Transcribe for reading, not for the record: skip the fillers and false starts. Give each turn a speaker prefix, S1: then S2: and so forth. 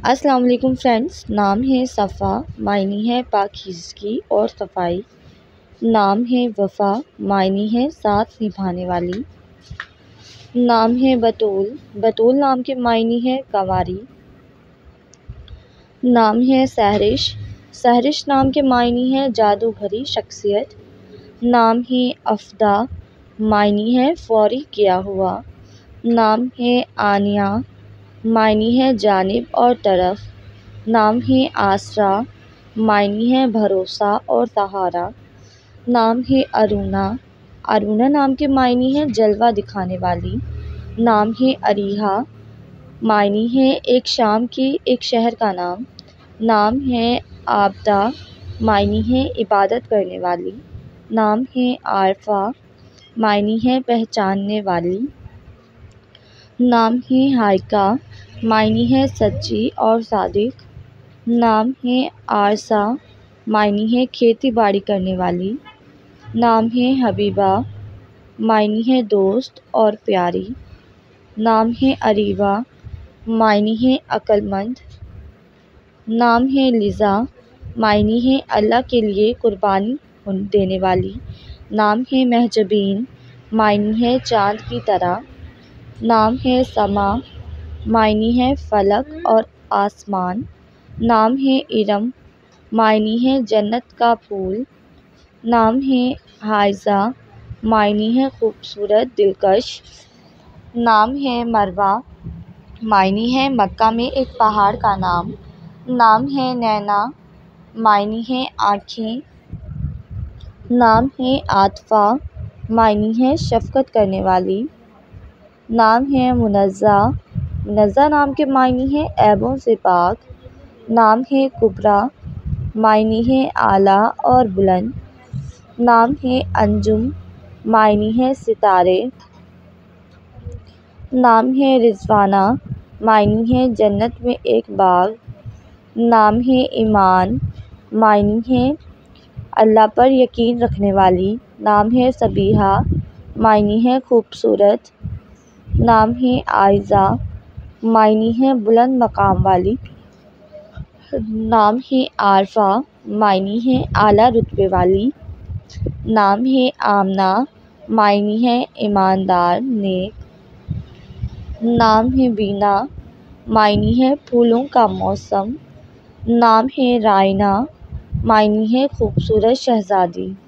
S1: السلام علیکم فرینڈس، نام ہے صفا، معنی ہے پاکیزگی اور صفائی۔ نام ہے وفا، معنی ہے ساتھ نبھانے والی۔ نام ہے بطول، بطول نام کے معنی ہے کنواری۔ نام ہے سحرش، سحرش نام کے معنی ہے جادو بھری شخصیت۔ نام ہے افدا، معنی ہے فوری کیا ہوا۔ نام ہے آنیا، معنی ہے جانب اور طرف۔ نام ہے آسرا، معنی ہے بھروسہ اور سہارا۔ نام ہے ارونا، ارونا نام کے معنی ہے جلوہ دکھانے والی۔ نام ہے اریحا، معنی ہے ایک شام کے ایک شہر کا نام۔ نام ہے عابدہ، معنی ہے عبادت کرنے والی۔ نام ہے عارفہ، معنی ہے پہچاننے والی۔ نام ہے ہائکہ، معنی ہے سچی اور صادق۔ نام ہے عارسہ، معنی ہے کھیتی باڑی کرنے والی۔ نام ہے حبیبہ، معنی ہے دوست اور پیاری۔ نام ہے اریبہ، معنی ہے عقل مند۔ نام ہے لذا، معنی ہے اللہ کے لیے قربانی دینے والی۔ نام ہے محجبین، معنی ہے چاند کی طرح۔ نام ہے سما، معنی ہے فلک اور آسمان۔ نام ہے ارم، معنی ہے جنت کا پھول۔ نام ہے حائزہ، معنی ہے خوبصورت دلکش۔ نام ہے مروہ، معنی ہے مکہ میں ایک پہاڑ کا نام۔ نام ہے نینا، معنی ہے آنکھیں۔ نام ہے عاطفہ، معنی ہے شفقت کرنے والی۔ نام ہے منزہ، منزہ نام کے معنی ہے عیبوں سے پاک۔ نام ہے کبریٰ، معنی ہے اعلیٰ اور بلند۔ نام ہے انجم، معنی ہے ستارے۔ نام ہے رضوانہ، معنی ہے جنت میں ایک باغ۔ نام ہے ایمان، معنی ہے اللہ پر یقین رکھنے والی۔ نام ہے صبیحہ، معنی ہے خوبصورت۔ نام ہے عائزہ، معنی ہے بلند مقام والی۔ نام ہے عارفہ، معنی ہے اعلیٰ رتبے والی۔ نام ہے آمنہ، معنی ہے ایماندار نیک۔ نام ہے بینا، معنی ہے پھولوں کا موسم۔ نام ہے رائنا، معنی ہے خوبصورت شہزادی۔